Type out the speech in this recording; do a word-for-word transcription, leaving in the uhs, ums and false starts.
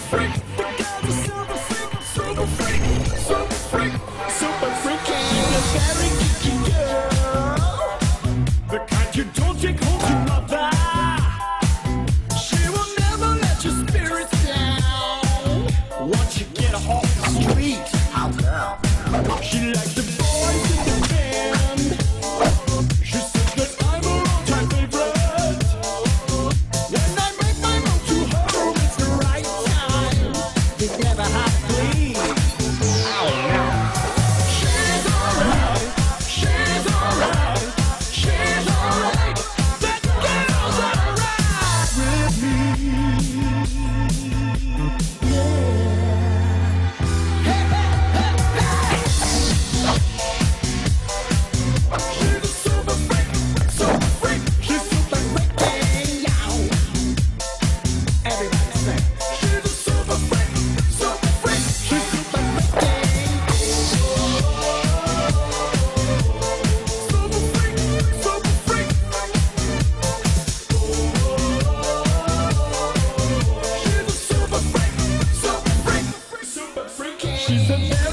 freak. The girl's a super freak, super freak, super freak, super freaky. She's a very geeky girl, the kind you don't take home to mother. She will never let your spirits down once you get her off the street. I'll tell. She likes the boys in the band. She says that I'm a long-time favorite. When I make my move to her, it's the right time. It never has to leave. Oh no. She's alright. She's alright. She's alright. That girl's alright with me. Yeah. Hey, hey, hey, hey. She's a super freak, super freak. She's super freaking yow. Everybody say. She's a super freak, super freak. She's super freaking super freak, super freak. She's a super freak, super freak, super freaking. She's a very